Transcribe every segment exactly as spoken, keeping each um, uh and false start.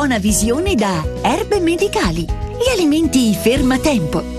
buona visione da Erbe Medicali, gli alimenti fermatempo.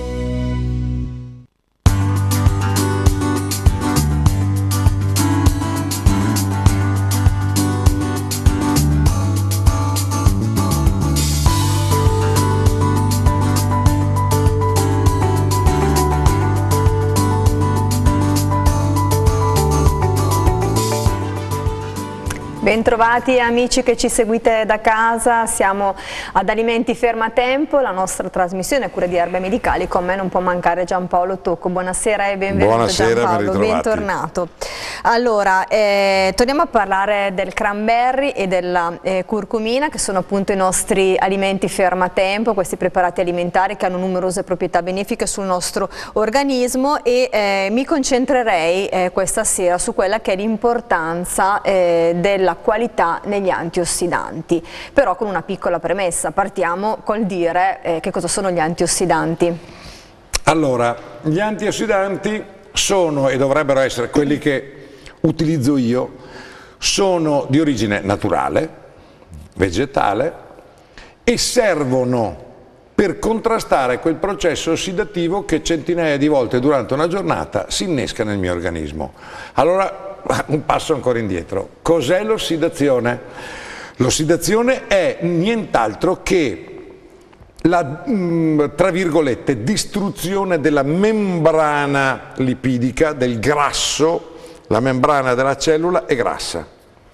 Bentrovati amici che ci seguite da casa, siamo ad Alimenti Fermatempo, la nostra trasmissione a cura di Erbe Medicali. Con me non può mancare Giampaolo Tocco. Buonasera e benvenuto. Buonasera, Giampaolo, bentornato. Allora, eh, torniamo a parlare del cranberry e della eh, curcumina, che sono appunto i nostri alimenti fermatempo, questi preparati alimentari che hanno numerose proprietà benefiche sul nostro organismo, e eh, mi concentrerei eh, questa sera su quella che è l'importanza eh, della qualità negli antiossidanti, però con una piccola premessa. Partiamo col dire eh, che cosa sono gli antiossidanti. Allora, gli antiossidanti sono, e dovrebbero essere quelli che utilizzo io, sono di origine naturale, vegetale, e servono per contrastare quel processo ossidativo che centinaia di volte durante una giornata si innesca nel mio organismo. Allora, un passo ancora indietro. Cos'è l'ossidazione? L'ossidazione è nient'altro che la, tra virgolette, distruzione della membrana lipidica, del grasso. La membrana della cellula è grassa.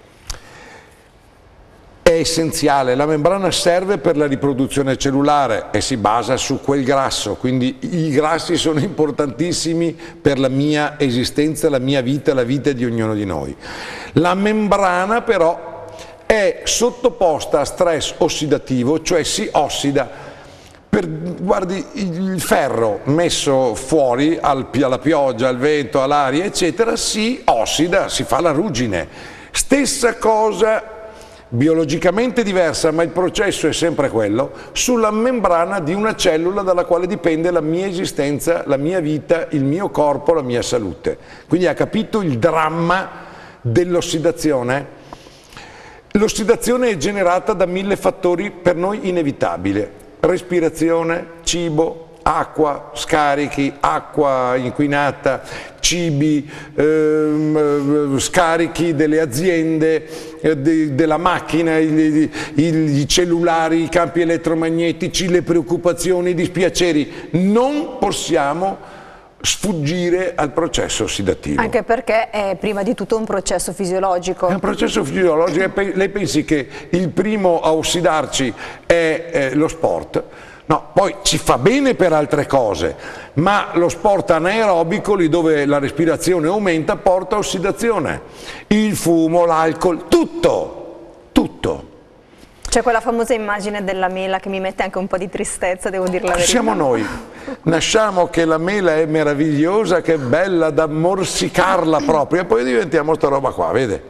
È essenziale, la membrana serve per la riproduzione cellulare e si basa su quel grasso, quindi i grassi sono importantissimi per la mia esistenza, la mia vita, la vita di ognuno di noi. La membrana però è sottoposta a stress ossidativo, cioè si ossida. Per, guardi, il ferro messo fuori al, alla pioggia, al vento, all'aria, eccetera, si ossida, si fa la ruggine. Stessa cosa, biologicamente diversa, ma il processo è sempre quello, sulla membrana di una cellula dalla quale dipende la mia esistenza, la mia vita, il mio corpo, la mia salute. Quindi ha capito il dramma dell'ossidazione? L'ossidazione è generata da mille fattori per noi inevitabili: respirazione, cibo, acqua, scarichi, acqua inquinata, cibi, ehm, scarichi delle aziende, eh, de, della macchina, i, i, i cellulari, i campi elettromagnetici, le preoccupazioni, i dispiaceri. Non possiamo sfuggire al processo ossidativo. Anche perché è prima di tutto un processo fisiologico. È un processo fisiologico. Lei pensi che il primo a ossidarci è eh, lo sport? No, poi ci fa bene per altre cose, ma lo sport anaerobico, lì dove la respirazione aumenta, porta a ossidazione. Il fumo, l'alcol, tutto, tutto. C'è quella famosa immagine della mela che mi mette anche un po' di tristezza, devo dire la verità. Siamo noi, nasciamo che la mela è meravigliosa, che è bella da morsicarla proprio, e poi diventiamo sta roba qua, vede?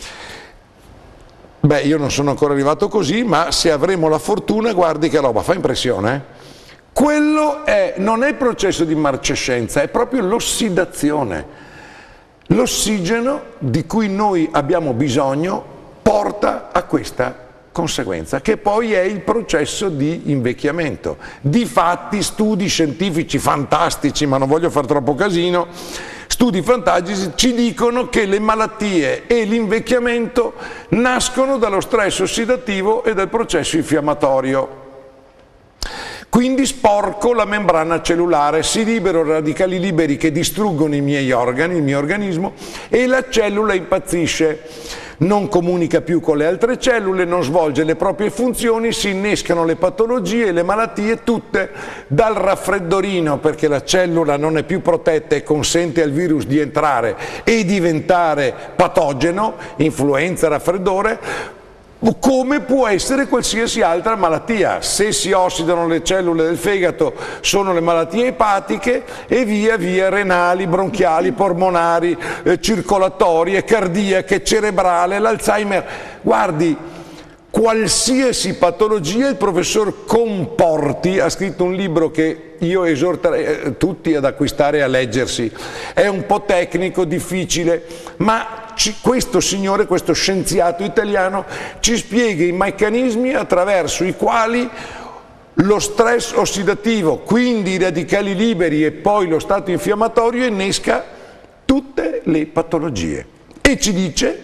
Beh, io non sono ancora arrivato così, ma se avremo la fortuna, guardi che roba, fa impressione, eh? Quello è, non è il processo di marcescenza, è proprio l'ossidazione. L'ossigeno di cui noi abbiamo bisogno porta a questa conseguenza, che poi è il processo di invecchiamento. Difatti, studi scientifici fantastici, ma non voglio far troppo casino, studi fantastici ci dicono che le malattie e l'invecchiamento nascono dallo stress ossidativo e dal processo infiammatorio. Quindi sporco la membrana cellulare, si liberano radicali liberi che distruggono i miei organi, il mio organismo, e la cellula impazzisce. Non comunica più con le altre cellule, non svolge le proprie funzioni, si innescano le patologie e le malattie tutte dal raffreddorino, perché la cellula non è più protetta e consente al virus di entrare e diventare patogeno, influenza, raffreddore, come può essere qualsiasi altra malattia. Se si ossidano le cellule del fegato sono le malattie epatiche, e via via renali, bronchiali, polmonari, eh, circolatorie, cardiache, cerebrale, l'Alzheimer. Guardi, qualsiasi patologia. Il professor Comporti ha scritto un libro che io esorterei tutti ad acquistare e a leggersi. È un po' tecnico, difficile, ma ci, questo signore, questo scienziato italiano, ci spiega i meccanismi attraverso i quali lo stress ossidativo, quindi i radicali liberi e poi lo stato infiammatorio, innesca tutte le patologie. E ci dice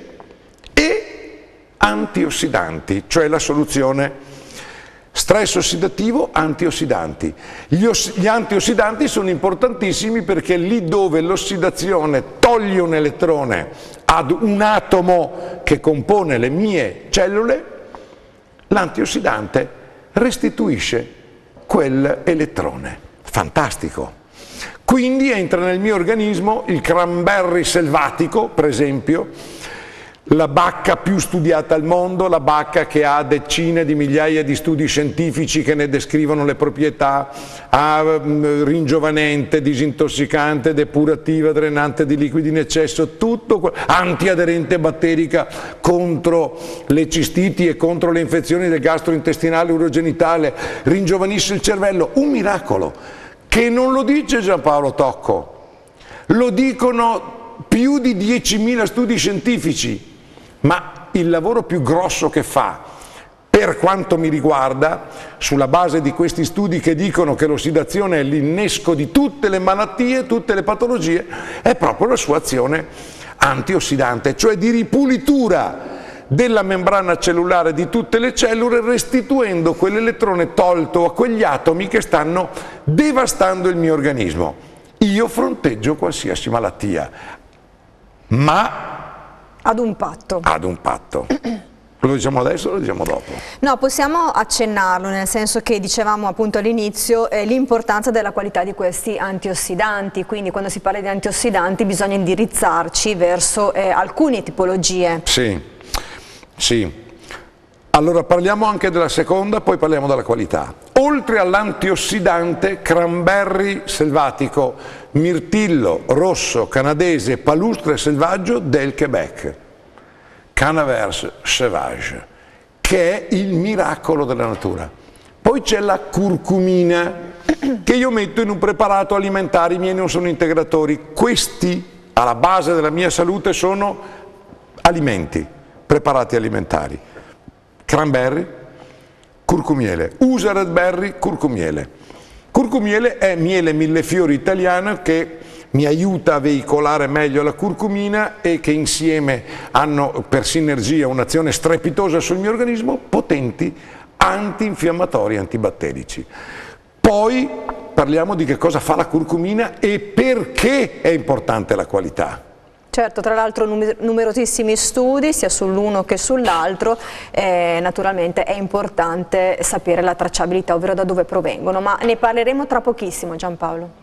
e antiossidanti, cioè la soluzione. Stress ossidativo, antiossidanti. Gli, gli antiossidanti sono importantissimi perché lì dove l'ossidazione toglie un elettrone ad un atomo che compone le mie cellule, l'antiossidante restituisce quell'elettrone. Fantastico! Quindi entra nel mio organismo il cranberry selvatico, per esempio, la bacca più studiata al mondo, la bacca che ha decine di migliaia di studi scientifici che ne descrivono le proprietà, ah, ringiovanente, disintossicante, depurativa, drenante di liquidi in eccesso, tutto, antiaderente batterica contro le cistiti e contro le infezioni del gastrointestinale urogenitale, ringiovanisce il cervello, un miracolo che non lo dice Giampaolo Tocco, lo dicono più di diecimila studi scientifici. Ma il lavoro più grosso che fa, per quanto mi riguarda, sulla base di questi studi che dicono che l'ossidazione è l'innesco di tutte le malattie, tutte le patologie, è proprio la sua azione antiossidante, cioè di ripulitura della membrana cellulare di tutte le cellule, restituendo quell'elettrone tolto a quegli atomi che stanno devastando il mio organismo. Io fronteggio qualsiasi malattia, ma ad un patto. Ad un patto. Lo diciamo adesso o lo diciamo dopo? No, possiamo accennarlo, nel senso che dicevamo appunto all'inizio eh, l'importanza della qualità di questi antiossidanti, quindi quando si parla di antiossidanti bisogna indirizzarci verso eh, alcune tipologie. Sì, sì. Allora parliamo anche della seconda, poi parliamo della qualità. Oltre all'antiossidante, cranberry selvatico, mirtillo rosso canadese palustre selvaggio del Quebec, Canavers sauvage, che è il miracolo della natura. Poi c'è la curcumina, che io metto in un preparato alimentare, i miei non sono integratori. Questi, alla base della mia salute, sono alimenti, preparati alimentari. Cranberry, curcumiele, usa raspberry, curcumiele. Curcumiele è miele millefiori italiano che mi aiuta a veicolare meglio la curcumina e che insieme hanno per sinergia un'azione strepitosa sul mio organismo, potenti antinfiammatori, antibatterici. Poi parliamo di che cosa fa la curcumina e perché è importante la qualità. Certo, tra l'altro numerosissimi studi sia sull'uno che sull'altro, eh, naturalmente è importante sapere la tracciabilità, ovvero da dove provengono, ma ne parleremo tra pochissimo, Giampaolo.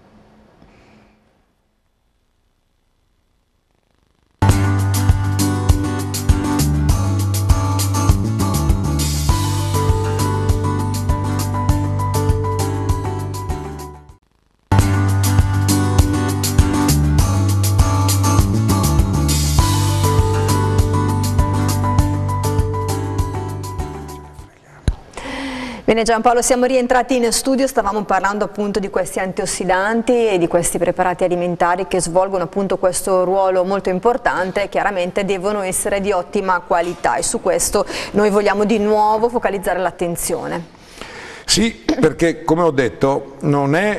Bene Giampaolo, siamo rientrati in studio, stavamo parlando appunto di questi antiossidanti e di questi preparati alimentari che svolgono appunto questo ruolo molto importante e chiaramente devono essere di ottima qualità e su questo noi vogliamo di nuovo focalizzare l'attenzione. Sì, perché come ho detto non è,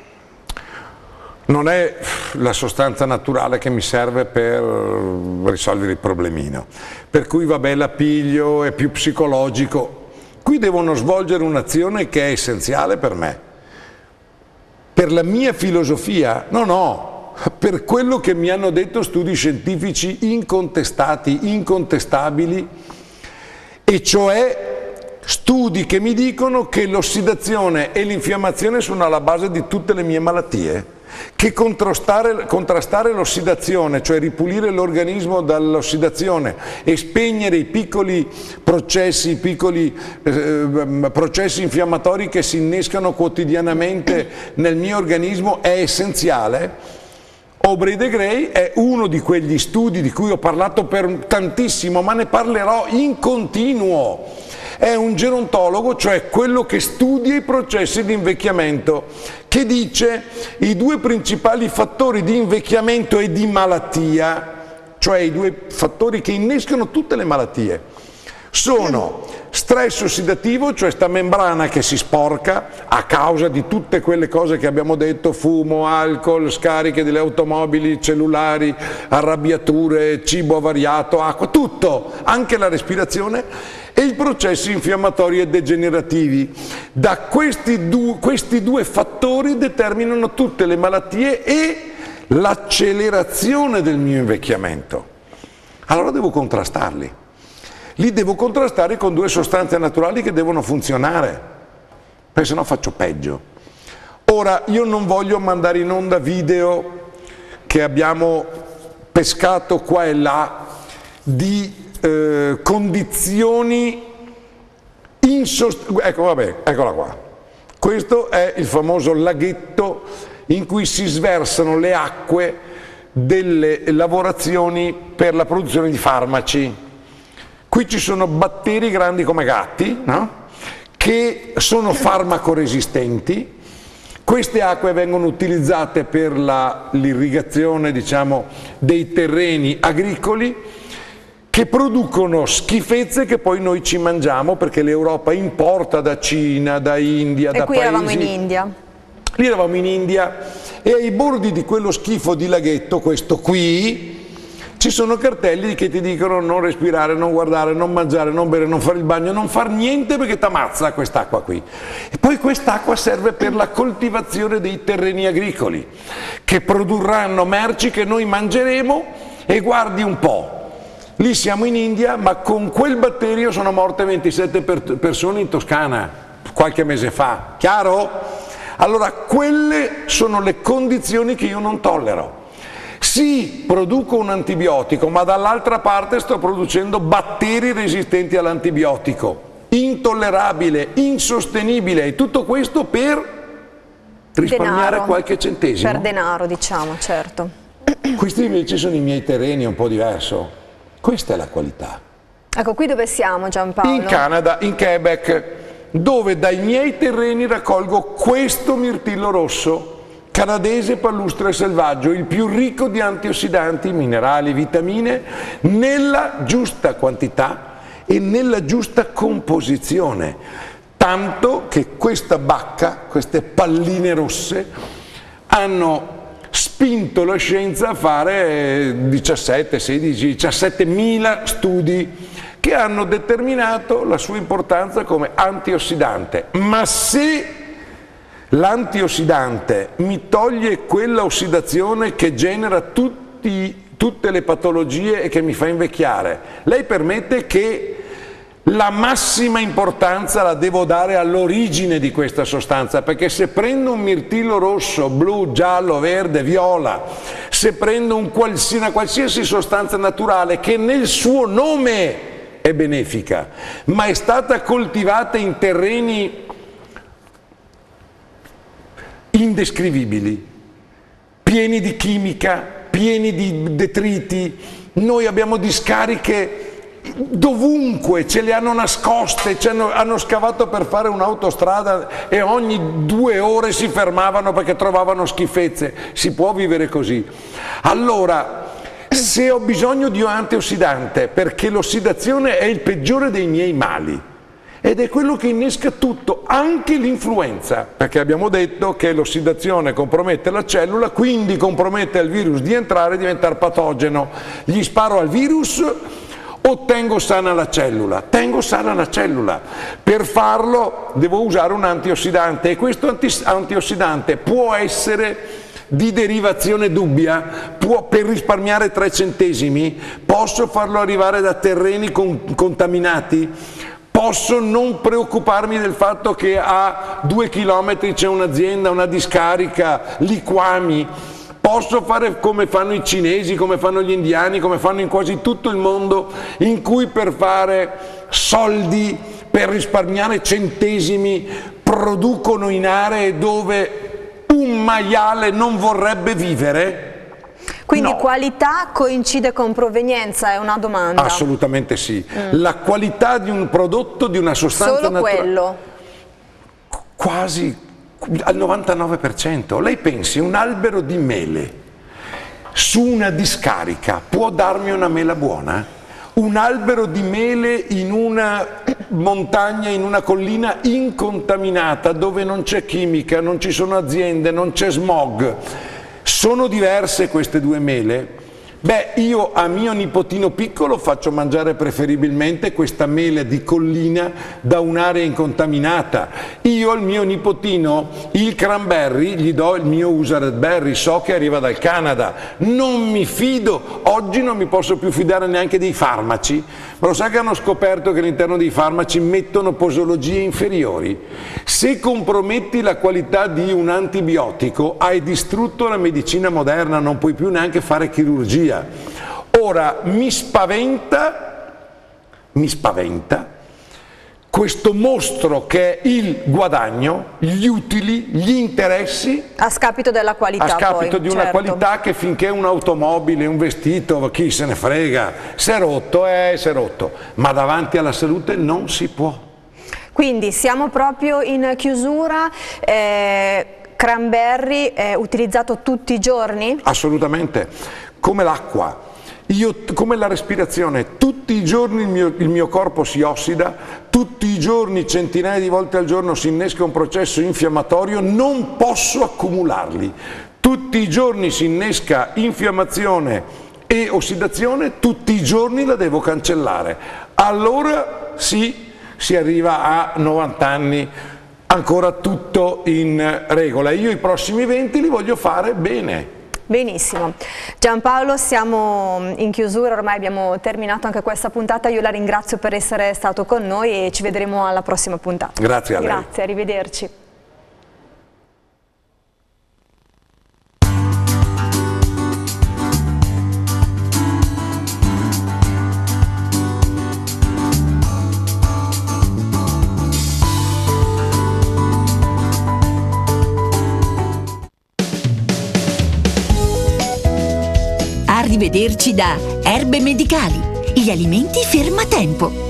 non è la sostanza naturale che mi serve per risolvere il problemino, per cui vabbè la piglio, è più psicologico. Qui devono svolgere un'azione che è essenziale per me, per la mia filosofia, no no, per quello che mi hanno detto studi scientifici incontestati, incontestabili, e cioè studi che mi dicono che l'ossidazione e l'infiammazione sono alla base di tutte le mie malattie, che contrastare, contrastare l'ossidazione, cioè ripulire l'organismo dall'ossidazione e spegnere i piccoli processi, i piccoli eh, processi infiammatori che si innescano quotidianamente nel mio organismo è essenziale. Aubrey de Grey è uno di quegli studi di cui ho parlato per tantissimo, ma ne parlerò in continuo. È un gerontologo, cioè quello che studia i processi di invecchiamento, che dice i due principali fattori di invecchiamento e di malattia, cioè i due fattori che innescano tutte le malattie, sono stress ossidativo, cioè sta membrana che si sporca a causa di tutte quelle cose che abbiamo detto, fumo, alcol, scariche delle automobili, cellulari, arrabbiature, cibo avariato, acqua, tutto, anche la respirazione, e i processi infiammatori e degenerativi. Da questi due, questi due fattori determinano tutte le malattie e l'accelerazione del mio invecchiamento. Allora devo contrastarli. Li devo contrastare con due sostanze naturali che devono funzionare, perché sennò faccio peggio. Ora, io non voglio mandare in onda video che abbiamo pescato qua e là di eh, condizioni insostenibili. Ecco, vabbè, eccola qua. Questo è il famoso laghetto in cui si sversano le acque delle lavorazioni per la produzione di farmaci. Qui ci sono batteri grandi come gatti, no? Che sono farmacoresistenti. Queste acque vengono utilizzate per l'irrigazione, diciamo, dei terreni agricoli, che producono schifezze che poi noi ci mangiamo, perché l'Europa importa da Cina, da India, e da qui paesi... eravamo in India. Lì eravamo in India e ai bordi di quello schifo di laghetto, questo qui, ci sono cartelli che ti dicono non respirare, non guardare, non mangiare, non bere, non fare il bagno, non far niente perché ti ammazza quest'acqua qui. E poi quest'acqua serve per la coltivazione dei terreni agricoli, che produrranno merci che noi mangeremo, e guardi un po', lì siamo in India, ma con quel batterio sono morte ventisette per persone in Toscana qualche mese fa, chiaro? Allora quelle sono le condizioni che io non tollero. Sì, produco un antibiotico, ma dall'altra parte sto producendo batteri resistenti all'antibiotico, intollerabile, insostenibile, e tutto questo per risparmiare Denaro. qualche centesimo. Per denaro, diciamo, certo. Questi invece sono i miei terreni, è un po' diverso. Questa è la qualità. Ecco, qui dove siamo, Giampaolo? In Canada, in Quebec, dove dai miei terreni raccolgo questo mirtillo rosso, canadese palustre selvaggio, il più ricco di antiossidanti, minerali, vitamine, nella giusta quantità e nella giusta composizione. Tanto che questa bacca, queste palline rosse, hanno spinto la scienza a fare diciassette, sedici, diciassettemila studi che hanno determinato la sua importanza come antiossidante. Ma se l'antiossidante mi toglie quella ossidazione che genera tutti, tutte le patologie e che mi fa invecchiare, lei permette che la massima importanza la devo dare all'origine di questa sostanza, perché se prendo un mirtillo rosso, blu, giallo, verde, viola, se prendo un qualsiasi, una qualsiasi sostanza naturale che nel suo nome è benefica, ma è stata coltivata in terreni indescrivibili, pieni di chimica, pieni di detriti, noi abbiamo discariche dovunque, ce le hanno nascoste, ce hanno, hanno scavato per fare un'autostrada e ogni due ore si fermavano perché trovavano schifezze. Si può vivere così? Allora, se ho bisogno di un antiossidante, perché l'ossidazione è il peggiore dei miei mali, ed è quello che innesca tutto, anche l'influenza, perché abbiamo detto che l'ossidazione compromette la cellula, quindi compromette al virus di entrare e diventare patogeno. Gli sparo al virus o tengo sana la cellula? Tengo sana la cellula. Per farlo devo usare un antiossidante, e questo antiossidante può essere di derivazione dubbia, può, per risparmiare tre centesimi, posso farlo arrivare da terreni con, contaminati? Posso non preoccuparmi del fatto che a due chilometri c'è un'azienda, una discarica, liquami? Posso fare come fanno i cinesi, come fanno gli indiani, come fanno in quasi tutto il mondo, in cui per fare soldi, per risparmiare centesimi, producono in aree dove un maiale non vorrebbe vivere? Quindi no. Qualità coincide con provenienza, è una domanda. Assolutamente sì. Mm. La qualità di un prodotto, di una sostanza Solo naturale. quello? Quasi al novantanove per cento. Lei pensi, un albero di mele, su una discarica può darmi una mela buona? Un albero di mele in una montagna, in una collina incontaminata, dove non c'è chimica, non ci sono aziende, non c'è smog. Sono diverse queste due mele? Beh, io a mio nipotino piccolo faccio mangiare preferibilmente questa mele di collina da un'area incontaminata. Io al mio nipotino il cranberry gli do il mio Usared Berry, so che arriva dal Canada. Non mi fido, oggi non mi posso più fidare neanche dei farmaci, ma lo sa che hanno scoperto che all'interno dei farmaci mettono posologie inferiori? Se comprometti la qualità di un antibiotico hai distrutto la medicina moderna, non puoi più neanche fare chirurgia. Ora mi spaventa, mi spaventa questo mostro che è il guadagno, gli utili, gli interessi a scapito della qualità, a scapito poi, di una certo. qualità che finché un'automobile, un vestito, chi se ne frega, si è rotto, eh, si è rotto, ma davanti alla salute non si può. Quindi siamo proprio in chiusura. eh, Cranberry è utilizzato tutti i giorni? Assolutamente, come l'acqua, io, come la respirazione, tutti i giorni il mio, il mio corpo si ossida, tutti i giorni, centinaia di volte al giorno si innesca un processo infiammatorio, non posso accumularli, tutti i giorni si innesca infiammazione e ossidazione, tutti i giorni la devo cancellare, allora sì, si arriva a novanta anni, ancora tutto in regola. Io i prossimi venti li voglio fare bene. Benissimo. Giampaolo, siamo in chiusura, ormai abbiamo terminato anche questa puntata, io la ringrazio per essere stato con noi e ci vedremo alla prossima puntata. Grazie a lei. Grazie, arrivederci. Arrivederci da Erbe Medicali, gli alimenti fermatempo.